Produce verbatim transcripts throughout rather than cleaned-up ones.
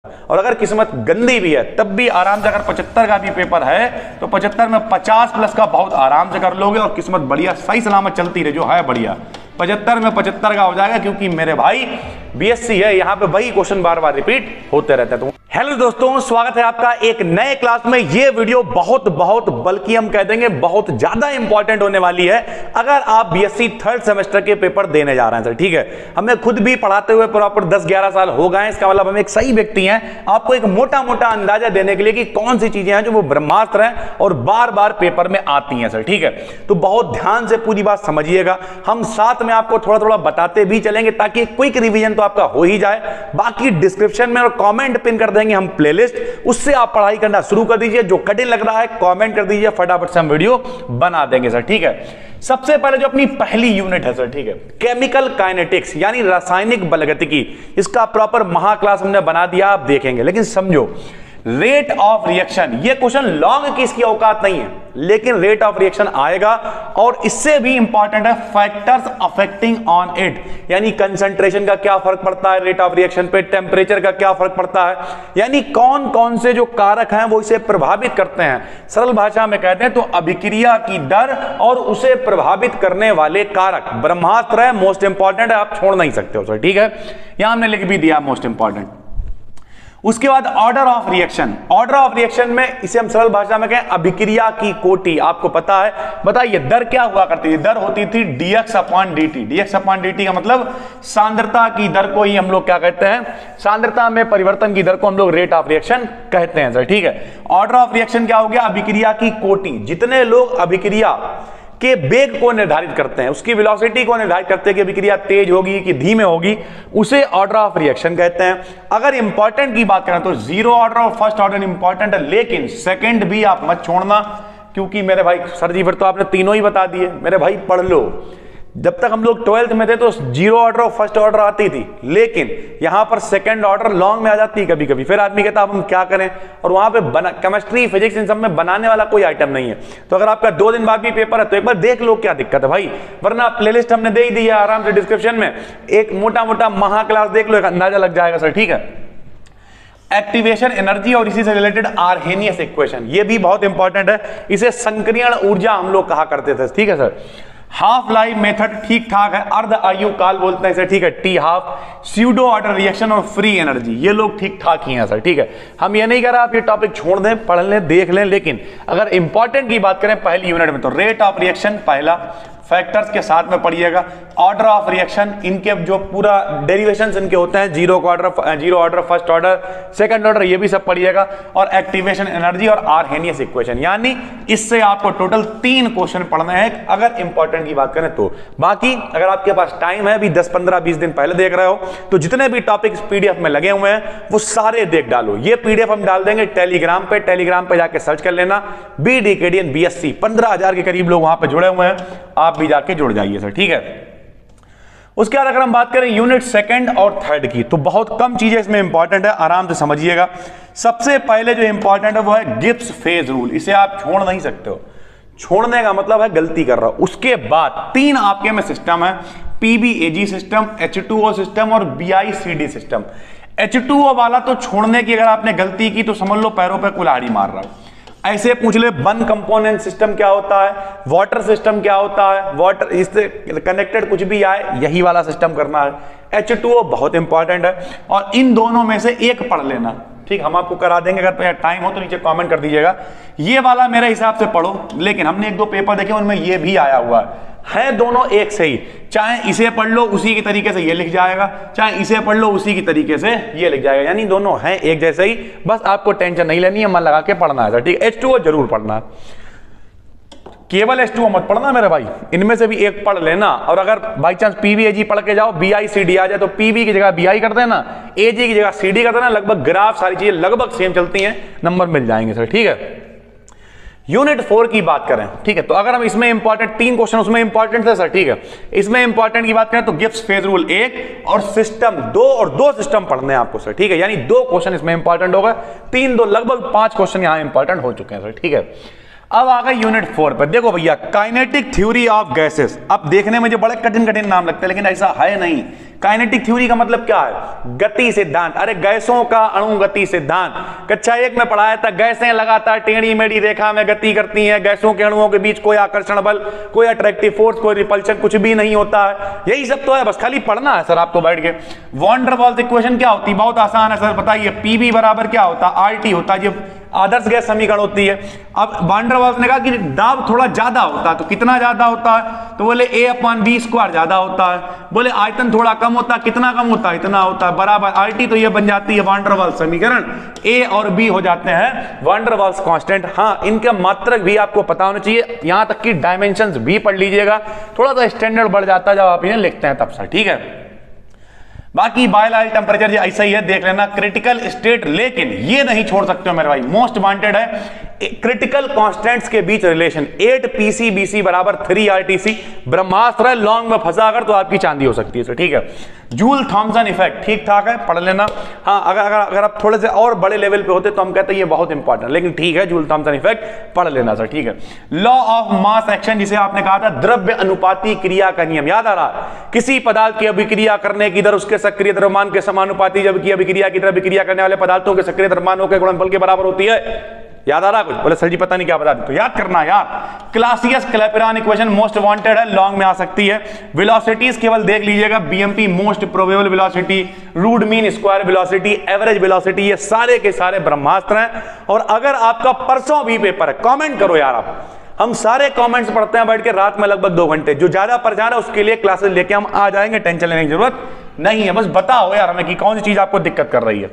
और अगर किस्मत गंदी भी है तब भी आराम से, अगर पचहत्तर का भी पेपर है तो पचहत्तर में पचास प्लस का बहुत आराम से कर लोगे और किस्मत बढ़िया सही सलामत चलती रहे, जो है बढ़िया पचहत्तर में पचहत्तर का हो जाएगा, क्योंकि मेरे भाई बीएससी है, यहाँ पे वही क्वेश्चन बार बार रिपीट होते रहते हैं। तो हेलो दोस्तों, स्वागत है आपका एक नए क्लास में। ये वीडियो बहुत बहुत बल्कि हम कह देंगे बहुत ज्यादा इंपॉर्टेंट होने वाली है अगर आप बीएससी थर्ड सेमेस्टर के पेपर देने जा रहे हैं। सर ठीक है, हमें खुद भी पढ़ाते हुए प्रॉपर दस ग्यारह साल हो गए हैं, इसका मतलब हम एक सही व्यक्ति हैं आपको एक मोटा मोटा अंदाजा देने के लिए कि कौन सी चीजें हैं जो वो ब्रह्मास्त्र हैं और बार बार पेपर में आती हैं। सर ठीक है, तो बहुत ध्यान से पूरी बात समझिएगा। हम साथ में आपको थोड़ा थोड़ा बताते भी चलेंगे ताकि क्विक रिवीजन तो आपका हो ही जाए। बाकी डिस्क्रिप्शन में और कमेंट पिन कर देंगे हम प्लेलिस्ट, उससे आप पढ़ाई करना शुरू कर दीजिए। जो कठिन लग रहा है कमेंट कर दीजिए, फटाफट से हम वीडियो बना देंगे। सर ठीक है, सबसे पहले जो अपनी पहली यूनिट है सर ठीक है, केमिकल काइनेटिक्स यानी रासायनिक बलगतिकी, इसका प्रॉपर महा क्लास हमने बना दिया, आप देखेंगे। लेकिन समझो रेट ऑफ रिएक्शन, ये क्वेश्चन लॉन्ग की इसकी औकात नहीं है, लेकिन रेट ऑफ रिएक्शन आएगा। और इससे भी इंपॉर्टेंट है फैक्टर्स अफेक्टिंग ऑन इट, यानी कंसंट्रेशन का क्या फर्क पड़ता है रेट ऑफ रिएक्शन पे, टेम्परेचर का क्या फर्क पड़ता है, यानी कौन कौन से जो कारक हैं वो इसे प्रभावित करते हैं। सरल भाषा में कहते हैं तो अभिक्रिया की दर और उसे प्रभावित करने वाले कारक ब्रह्मास्त्र है, मोस्ट इंपॉर्टेंट है, आप छोड़ नहीं सकते हो। सर ठीक है, यहां हमने लिख भी दिया मोस्ट इंपॉर्टेंट। उसके बाद order of reaction, order of reaction में इसे हम सरल भाषा में कहें अभिक्रिया की कोटि। आपको पता है, बताइए दर क्या हुआ करती थी? दर होती थी dx upon dt. Dx upon dt का मतलब सांद्रता की दर को ही हम लोग क्या कहते हैं, सांद्रता में परिवर्तन की दर को हम लोग रेट ऑफ रिएक्शन कहते हैं। सर ठीक है, ऑर्डर ऑफ रिएक्शन क्या हो गया? अभिक्रिया की कोटि। जितने लोग अभिक्रिया के वेग को निर्धारित करते हैं, उसकी वेलोसिटी को निर्धारित करते हैं कि अभिक्रिया तेज होगी कि धीमे होगी, उसे ऑर्डर ऑफ रिएक्शन कहते हैं। अगर इंपॉर्टेंट की बात करें तो जीरो ऑर्डर और फर्स्ट ऑर्डर इंपॉर्टेंट है, लेकिन सेकंड भी आप मत छोड़ना, क्योंकि मेरे भाई सर जी फिर तो आपने तीनों ही बता दिए। मेरे भाई पढ़ लो, जब तक हम लोग ट्वेल्थ में थे तो जीरो ऑर्डर और फर्स्ट ऑर्डर आती थी, लेकिन यहां पर सेकंड ऑर्डर लॉन्ग में आ जाती है कभी कभी। फिर आदमी कहता अब हम क्या करें, और वहां पे बना केमिस्ट्री फिजिक्स इन सब में बनाने वाला कोई आइटम नहीं है। तो अगर आपका दो दिन बाद भी पेपर है तो एक बार देख लो क्या दिक्कत है भाई, वरना प्लेलिस्ट हमने दे ही दी है आराम से डिस्क्रिप्शन में, एक मोटा मोटा महा क्लास देख लो, एक अंदाजा लग जाएगा। सर ठीक है, एक्टिवेशन एनर्जी और इसी से रिलेटेड आर्हेनियस इक्वेशन, ये भी बहुत इंपॉर्टेंट है, इसे संक्रियण ऊर्जा हम लोग कहा करते थे। ठीक है सर, हाफ लाइफ मेथड ठीक ठाक है, अर्ध आयु काल बोलते हैं इसे, ठीक है, T half, pseudo order reaction और फ्री एनर्जी, ये लोग ठीक ठाक ही हैं। सर ठीक है, हम ये नहीं कह रहे आप ये टॉपिक छोड़ दें, पढ़ लें, देख लें, लेकिन अगर इंपॉर्टेंट की बात करें पहली यूनिट में तो रेट ऑफ रिएक्शन पहला, फैक्टर्स के साथ में पढ़िएगा, ऑर्डर ऑफ रिएक्शन, इनके जो पूरा डेरिवेशंस इनके होते हैं, zero order, zero order, first order, second order, ये भी सब पढ़िएगा, और एक्टिवेशन एनर्जी और आर्हेनियस इक्वेशन, यानी इससे आपको टोटल तीन क्वेश्चन पढ़ने हैं अगर इंपॉर्टेंट की बात करें तो। बाकी अगर आपके पास टाइम है, भी दस पंद्रह बीस दिन पहले देख रहे हो, तो जितने भी टॉपिक्स पीडीएफ में लगे हुए हैं वो सारे देख डालो। ये पीडीएफ हम डाल देंगे टेलीग्राम पे, टेलीग्राम पे जाके सर्च कर लेना बी डीकेडीएन बीएससी, पंद्रह हजार के करीब लोग वहां पे जुड़े हुए हैं, आप भी जाके जुड़ जाइए। सर ठीक है, उसके बाद अगर हम बात करें यूनिट सेकंड और थर्ड की, तो बहुत कम चीजें इसमें इंपॉर्टेंट है, आराम से समझिएगा। सबसे पहले जो इंपॉर्टेंट है वो है गिब्स फेज रूल, इसे आप छोड़ नहीं सकते हो, छोड़ने का मतलब है गलती कर रहा हो। उसके बाद तीन आपके में सिस्टम है, PBAG system, H two O system और BICD system. H two O वाला तो छोड़ने की अगर आपने गलती की तो समझ लो पैरों पे कुल्हाड़ी मार रहा है। ऐसे पूछ ले वन कंपोनेंट सिस्टम क्या होता है, वाटर सिस्टम क्या होता है, वाटर इससे कनेक्टेड कुछ भी आए यही वाला सिस्टम करना है। एच टू ओ बहुत इंपॉर्टेंट है, और इन दोनों में से एक पढ़ लेना, ठीक, हम आपको करा देंगे, अगर टाइम हो तो नीचे कमेंट कर दीजिएगा। ये वाला मेरे हिसाब से पढ़ो, लेकिन हमने एक दो पेपर देखे उनमें ये भी आया हुआ है, है दोनों एक से ही, चाहे इसे पढ़ लो उसी की तरीके से ये लिख जाएगा, चाहे इसे पढ़ लो उसी की तरीके से ये लिख जाएगा, यानी दोनों हैं एक जैसे ही, बस आपको टेंशन नहीं लेनी है, मन लगा के पढ़ना है। ठीक है, एच टू ओ जरूर पढ़ना है, केवल एच टू ओ मत पढ़ना मेरे भाई, इनमें से भी एक पढ़ लेना। और अगर बाई चांस पीवीएजी पढ़ के जाओ, बीआईसीडी आ जाए तो पीवी की जगह बीआई कर देना, एजी की जगह सीडी कर देना, लगभग ग्राफ सारी चीजें लगभग सेम चलती हैं, नंबर मिल जाएंगे। सर ठीक है, यूनिट फोर की बात करें, ठीक है, तो अगर हम इसमें इंपॉर्टेंट तीन क्वेश्चन उसमें इंपॉर्टेंट थे। सर ठीक है, इसमें इंपॉर्टेंट की बात करें तो गिब्स फेज रूल एक और सिस्टम दो, और दो सिस्टम पढ़ने हैं आपको। सर ठीक है, यानी दो क्वेश्चन इसमें इंपॉर्टेंट हो गए, तीन दो लगभग पांच क्वेश्चन यहां इंपॉर्टेंट हो चुके हैं। सर ठीक है, अब आ गए यूनिट फोर पे। देखो भैया, काइनेटिक थ्योरी ऑफ गैसेस। अब देखने में जो बड़े कठिन कठिन नाम लगते हैं, लेकिन ऐसा है नहीं। काइनेटिक थ्योरी का मतलब क्या है? गति सिद्धांत। अरे गैसों का अणु गति सिद्धांत कक्षा एक में पढ़ाया था। गैसें लगातार टेढ़ी मेढ़ी रेखा में गति करती हैं। गैसों के अणुओं के बीच कोई आकर्षण बल, कोई अट्रैक्टिव फोर्स, कोई रिपल्शन कुछ भी नहीं होता है। यही सब तो है, बस खाली पढ़ना है सर आपको बैठ के। वॉन डर वाल्स इक्वेशन क्या होती है? बहुत आसान है सर, बताइए। पीवी बराबर क्या होता है? आर टी होता है, जो आदर्श गैस समीकरण होती है। अब वॉन डर वाल्स ने कहा कि दाब थोड़ा ज्यादा होता है, तो कितना ज्यादा होता है? तो बोले ए अपॉन बी स्क्वायर ज्यादा होता है। बोले आयतन थोड़ा कम होता है, कितना कम होता है? इतना होता है, बराबर आर टी। तो ये बन जाती है वॉन डर वाल्स समीकरण। ए और बी हो जाते हैं वॉन डर वाल्स कांस्टेंट। हाँ, इनका मात्रक भी आपको पता होना चाहिए, यहां तक कि डायमेंशंस भी पढ़ लीजिएगा। थोड़ा सा स्टैंडर्ड बढ़ जाता है जब आप इन्हें लिखते हैं तब सर, ठीक है। बाकी बायोलॉजिकल टेम्परेचर ऐसा ही है, देख लेना। क्रिटिकल स्टेट, लेकिन ये नहीं छोड़ सकते हो मेरे भाई, मोस्ट वांटेड है। क्रिटिकल कांस्टेंट्स के बीच रिलेशन एट पीसीबीसी बराबर थ्री आरटीसी। ब्रह्मास्त्र है, लॉन्ग में फंसा अगर तो आपकी चांदी हो सकती है, ठीक है। जूल थॉमसन इफेक्ट ठीक ठाक है, पढ़ लेना। हाँ, अगर अगर अगर आप थोड़े से और बड़े लेवल पे होते तो हम कहते हैं ये बहुत इंपॉर्टेंट, लेकिन ठीक है, जूल थॉमसन इफेक्ट पढ़ लेना सर, ठीक है। लॉ ऑफ मास एक्शन, जिसे आपने कहा था द्रव्य अनुपाती क्रिया का नियम, याद आ रहा? किसी पदार्थ की अभिक्रिया करने की दर उसके सक्रिय द्रव्यमान के समानुपाती, जबकि अभिक्रिया की दर अभिक्रिया करने वाले पदार्थों के सक्रिय द्रव्यमानों के गुणनफल के बराबर होती है। याद आ रहा कुछ? बोले सर जी पता नहीं क्या बता दी, तो याद करना यार। Clausius Clapeyron equation most wanted है, लॉन्ग में आ सकती है। वेलोसिटीज केवल देख लीजिएगा, BMP most probable velocity, root mean square velocity, average velocity, ये सारे के सारे ब्रह्मास्त्र हैं। और अगर आपका परसों भी पेपर है, कमेंट करो यार आप, हम सारे कमेंट्स पढ़ते हैं बैठ के रात में लगभग दो घंटे। जो ज्यादा पढ़ जा रहा है उसके लिए क्लासेस लेके हम आ जाएंगे, टेंशन लेने की जरूरत नहीं है। बस बताओ यार हमें कि कौन सी चीज आपको दिक्कत कर रही है।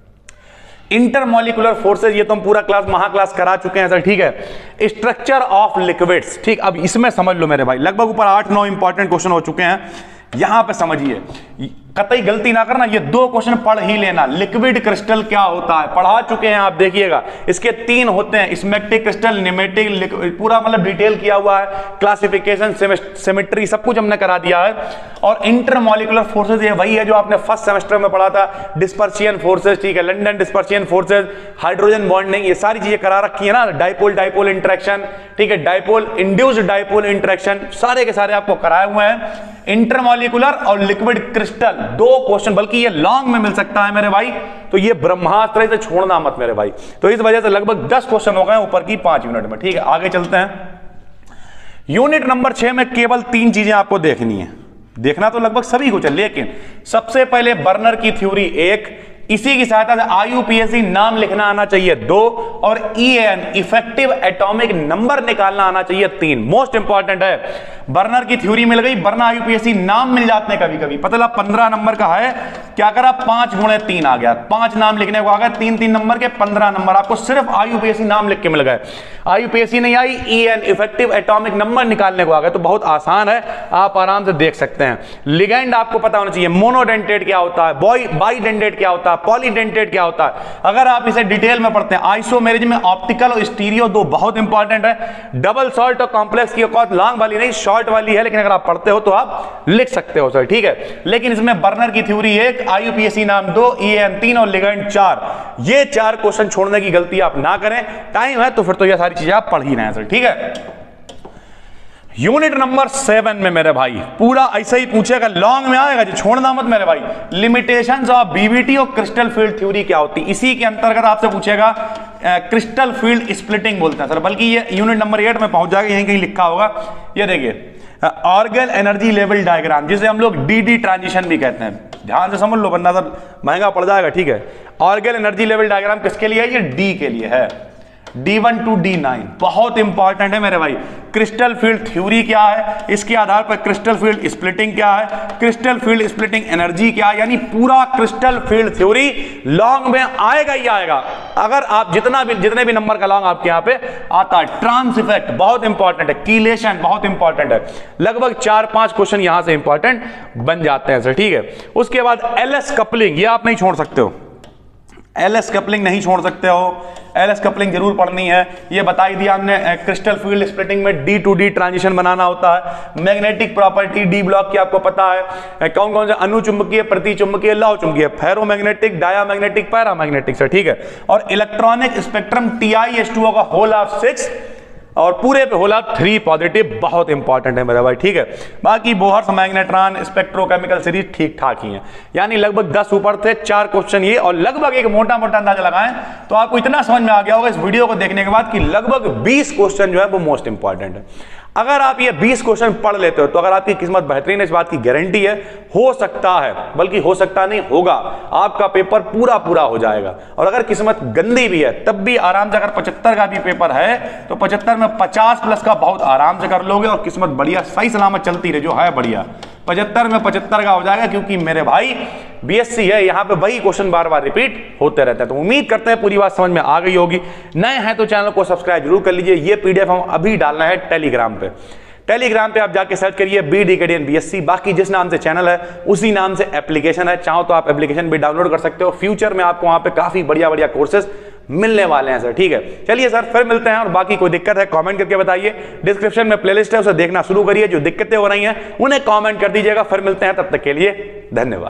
इंटरमॉलिक्यूलर फोर्सेज, ये तो हम पूरा क्लास महा क्लास करा चुके हैं सर, ठीक है। स्ट्रक्चर ऑफ लिक्विड्स, ठीक। अब इसमें समझ लो मेरे भाई, लगभग ऊपर आठ नौ इंपॉर्टेंट क्वेश्चन हो चुके हैं। यहां पे समझिए, कतई गलती ना करना, ये दो क्वेश्चन पढ़ ही लेना। लिक्विड क्रिस्टल क्या होता है पढ़ा चुके हैं आप, देखिएगा। इसके तीन होते हैं, स्मेटिक क्रिस्टल, निमेटिक, पूरा मतलब डिटेल किया हुआ है। क्लासिफिकेशन, सिमेट्री, सब कुछ हमने करा दिया है। और इंटरमॉलिक्यूलर फोर्सेज ये वही है जो आपने फर्स्ट सेमेस्टर में पढ़ा था। डिस्पर्सियन फोर्सेज, ठीक है, London dispersion forces, hydrogen bonding, ये सारी चीजें करा रखी है ना। डाइपोल डाइपोल इंटरेक्शन, ठीक है, डाइपोल इंड्यूस्ड डाइपोल इंटरेक्शन, सारे के सारे आपको कराए हुए हैं। इंटरमॉलिक्यूलर और लिक्विड क्रिस्टल, दो क्वेश्चन, बल्कि ये लॉन्ग में मिल सकता है मेरे भाई। तो ये ब्रह्मास्त्र से छोड़ना मत मेरे भाई। तो इस वजह से लगभग दस क्वेश्चन हो गए ऊपर की पांच यूनिट में, ठीक है। आगे चलते हैं। यूनिट नंबर छह में केवल तीन चीजें आपको देखनी है, देखना तो लगभग सभी कुछ है, लेकिन सबसे पहले बर्नर की थ्योरी एक, इसी की सहायता से आईयूपीएसी नाम लिखना आना चाहिए दो, और ईएन इफेक्टिव एटॉमिक नंबर निकालना आना चाहिए तीन। मोस्ट इंपॉर्टेंट है। बर्नर की थ्योरी मिल गई, बर्नर आईयूपीएसी नाम मिल जाते हैं कभी कभी। पता लगा पंद्रह नंबर का है, क्या करा, पांच गुणे तीन आ गया, पांच नाम लिखने को आ गया, तीन तीन नंबर के पंद्रह नंबर आपको सिर्फ आईयूपीएसी नाम लिख के मिल गए। आईयूपीएसी नहीं आई, ईएन इफेक्टिव एटॉमिक नंबर निकालने को आ गया। तो बहुत आसान है, आप आराम से देख सकते हैं। लिगेंड आपको पता होना चाहिए, मोनोडेंटेट क्या होता है, बॉय बाइडेंटेट क्या होता है, पॉलीडेंटेट क्या होता है। अगर आप इसे डिटेल में पढ़ते हैं, आइसोमेरिज में ऑप्टिकल और स्टीरियो दो बहुत इंपॉर्टेंट है। डबल सॉल्ट और कॉम्प्लेक्स की औकात लॉन्ग वाली नहीं, शॉर्ट वाली है, लेकिन अगर आप पढ़ते हो तो आप लिख सकते हो सर, ठीक है। लेकिन इसमें बर्नर की थ्योरी एक, आईयूपीएसी नाम दो, ईएन तीन और लिगेंड चार। ये चार क्वेश्चन छोड़ने की गलती आप ना करें। टाइम है तो फिर तो ये सारी चीजें आप पढ़ ही रहे हैं सर, ठीक है। यूनिट नंबर सेवन में मेरे भाई पूरा ऐसा ही पूछेगा, लॉन्ग में आएगा, जो छोड़ना मत मेरे भाई। लिमिटेशंस ऑफ बीवीटी और क्रिस्टल फील्ड थ्योरी क्या होती है, इसी के अंतर्गत आपसे पूछेगा। क्रिस्टल फील्ड स्प्लिटिंग बोलते हैं सर, बल्कि ये यूनिट नंबर एट में पहुंच जाएगा, यहीं कहीं लिखा होगा। ये देखिए, ऑर्गन एनर्जी लेवल डायग्राम, जिसे हम लोग डी डी ट्रांजिशन भी कहते हैं। ध्यान से समझ लो वरना सर महंगा पड़ जाएगा, ठीक है। ऑर्गन एनर्जी लेवल डायग्राम किसके लिए है? ये डी के लिए है, d one to d nine, बहुत इंपॉर्टेंट है मेरे भाई। क्रिस्टल फील्ड थ्योरी क्या है, इसके आधार पर क्रिस्टल फील्ड स्प्लिटिंग क्या है, क्रिस्टल फील्ड स्प्लिटिंग एनर्जी क्या है, यानी पूरा क्रिस्टल फील्ड थ्योरी लॉन्ग में आएगा ही आएगा। अगर आप जितना भी जितने भी नंबर का लॉन्ग आपके यहां पे आता है। ट्रांस इफेक्ट बहुत इंपॉर्टेंट है, कीलेशन बहुत इंपॉर्टेंट है। लगभग चार पांच क्वेश्चन यहां से इंपॉर्टेंट बन जाते हैं सर, ठीक है। उसके बाद एलएस कपलिंग, ये आप नहीं छोड़ सकते हो, एलएस कपलिंग नहीं छोड़ सकते हो, एलएस कपलिंग जरूर पढ़नी है। ये बताई दिया हमने, क्रिस्टल फील्ड स्प्लिटिंग में डी टू डी ट्रांजिशन बनाना होता है। मैग्नेटिक प्रॉपर्टी डी ब्लॉक की आपको पता है, कौन कौन से अनुचुंबकीय, प्रतिचुंबकीय, लौह चुंबकीय, फेरोमैग्नेटिक, डायामैग्नेटिक, पैरामैग्नेटिक से, ठीक है। और electronic spectrum T I S two का होल ऑफ सिक्स और पूरे पे होला थ्री पॉजिटिव, बहुत इंपॉर्टेंट है मेरा भाई, ठीक है। बाकी बोहर्स, मैग्नेट्रॉन, स्पेक्ट्रोकेमिकल सीरीज ठीक ठाक ही है, यानी लगभग दस ऊपर थे, चार क्वेश्चन ये, और लगभग एक मोटा मोटा अंदाजा लगाएं तो आपको इतना समझ में आ गया होगा इस वीडियो को देखने के बाद कि लगभग बीस क्वेश्चन जो है वो मोस्ट इंपॉर्टेंट है। अगर आप ये बीस क्वेश्चन पढ़ लेते हो तो अगर आपकी किस्मत बेहतरीन है, इस बात की गारंटी है, हो सकता है, बल्कि हो सकता नहीं होगा, आपका पेपर पूरा पूरा हो जाएगा। और अगर किस्मत गंदी भी है तब भी आराम से, अगर पचहत्तर का भी पेपर है तो पचहत्तर में पचास प्लस का बहुत आराम से कर लोगे और किस्मत बढ़िया सही सलामत चलती रहे, जो है बढ़िया। पचहत्तर में पचहत्तर का हो जाएगा, क्योंकि मेरे भाई बीएससी है, यहाँ पे वही क्वेश्चन बार बार रिपीट होते रहते हैं। तो उम्मीद करते हैं पूरी बात समझ में आ गई होगी। नए हैं तो चैनल को सब्सक्राइब जरूर कर लीजिए। ये पीडीएफ हम अभी डालना है टेलीग्राम पे, टेलीग्राम पे आप जाके सर्च करिए बी डिकेडियन बीएससी। बाकी जिस नाम से चैनल है उसी नाम से एप्लीकेशन है, चाहो तो आप एप्लीकेशन भी डाउनलोड कर सकते हो। फ्यूचर में आपको वहां पे काफी बढ़िया बढ़िया कोर्सेज मिलने वाले हैं सर, ठीक है। चलिए सर, फिर मिलते हैं, और बाकी कोई दिक्कत है कमेंट करके बताइए। डिस्क्रिप्शन में प्लेलिस्ट है, उसे देखना शुरू करिए। जो दिक्कतें हो रही हैं उन्हें कमेंट कर दीजिएगा। फिर मिलते हैं, तब तक के लिए धन्यवाद।